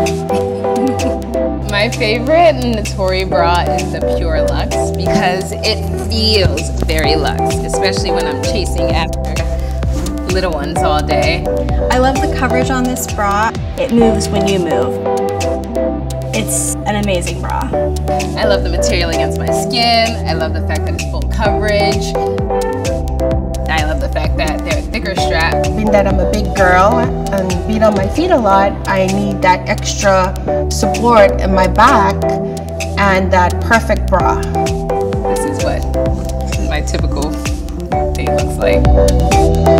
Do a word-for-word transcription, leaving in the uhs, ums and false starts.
My favorite Natori bra is the Pure Luxe because it feels very luxe, especially when I'm chasing after little ones all day. I love the coverage on this bra. It moves when you move. It's an amazing bra. I love the material against my skin. I love the fact that it's full coverage. I love the fact that they're a thicker strap. Being that I'm a big girl and being on my feet a lot, I need that extra support in my back and that perfect bra. This is what my typical day looks like.